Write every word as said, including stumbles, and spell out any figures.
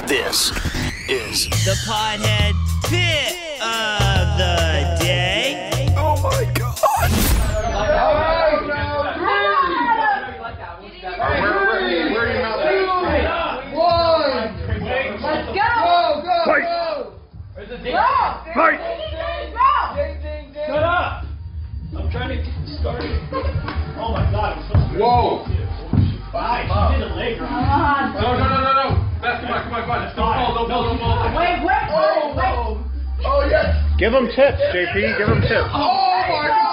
This is the Pothead Pick of the day. Oh my God! Let's go! Go, go, Fight! go! Go! Fight! Shut up! I'm trying to get started. Oh my God, I'm so scared. Whoa! Bye. She did a leg round. No, no, no, no, no! That's come on, come on, come on! Don't fall, don't fall, don't fall! Wait, wait, wait, wait! Oh, yes! Give them tips, J P. Give them tips. Oh my God!